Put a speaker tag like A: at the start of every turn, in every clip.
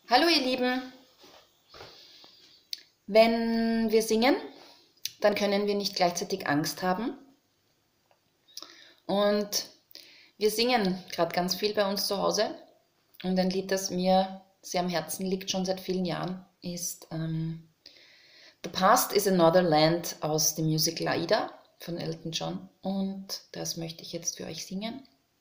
A: Hallo ihr Lieben, wenn wir singen, dann können wir nicht gleichzeitig Angst haben. Und wir singen gerade ganz viel bei uns zu Hause. Und ein Lied, das mir sehr am Herzen liegt, schon seit vielen Jahren, ist The Past is Another Land aus dem Musical Aida von Elton John. Und das möchte ich jetzt für euch singen.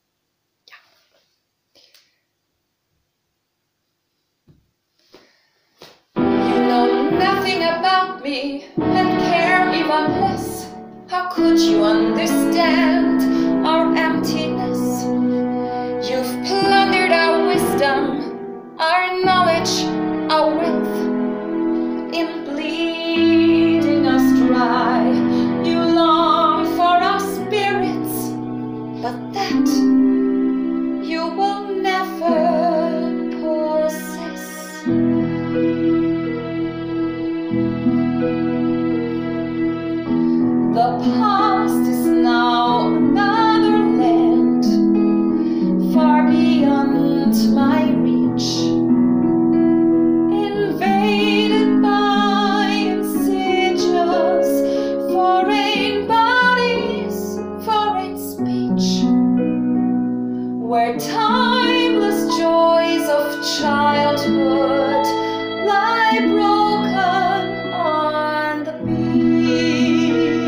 A: Nothing about me and care even less. How could you understand our emptiness? You've plundered our wisdom, our knowledge, our wealth, in bleeding us dry. You long for our spirits, but that you will never possess. The past is now another land, far beyond my reach, invaded by insidious foreign bodies, foreign speech, where timeless joys of childhood lie broken on the beach.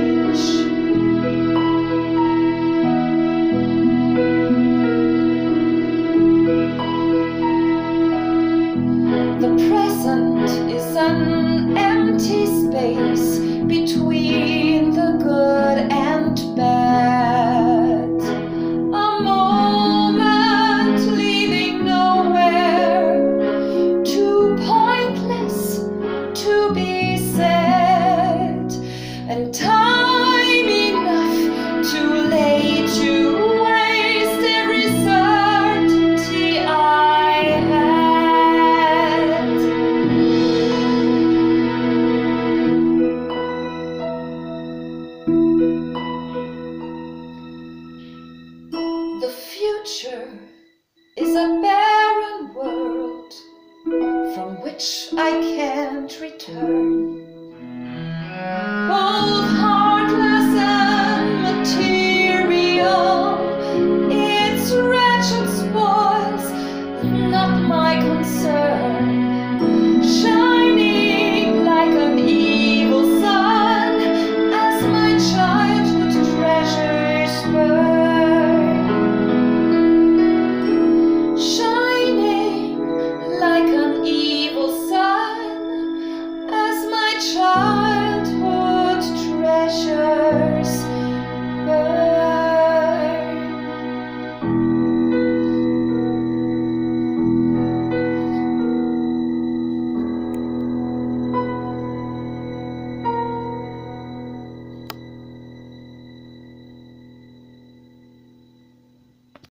A: The present is an empty space between the good and bad. A moment leading nowhere, too pointless to be said, and time enough too late to waste every certainty I had. The future is a barren world from which I can't return.